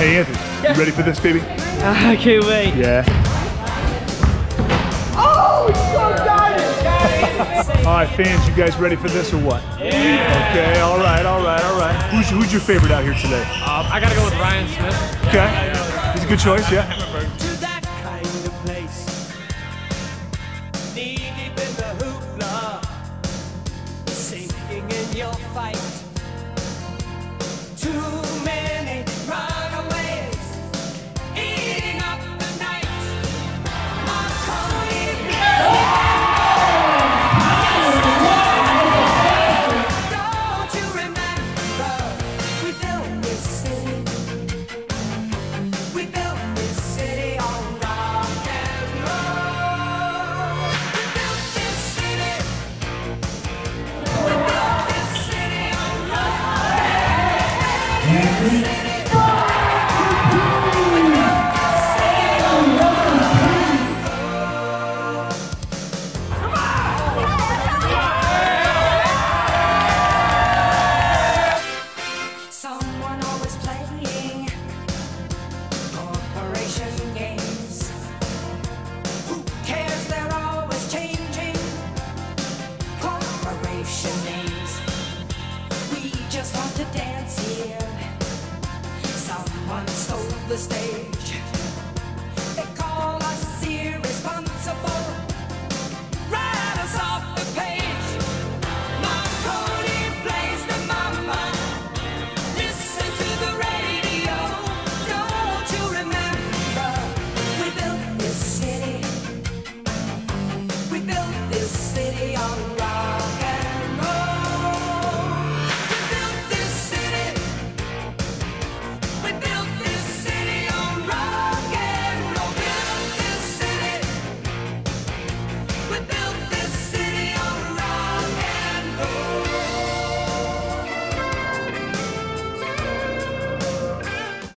Hey Anthony, you ready for this, baby? I can't wait. Yeah. Oh, you got it! All right, fans, you guys ready for this or what? Yeah. Okay, all right. Who's your favorite out here today? I gotta go with Ryan Smith. Okay, he's a good choice, yeah. To that kind of place, knee deep in the hoopla, sinking in your fight. Too many runaways, eating up the night. Don't you remember we built this city? We built this city on rock and roll. We built this city. We built this city on rock and roll. Someone always playing corporation games. Who cares? They're always changing corporation names. We just want to dance here. Someone stole the stage.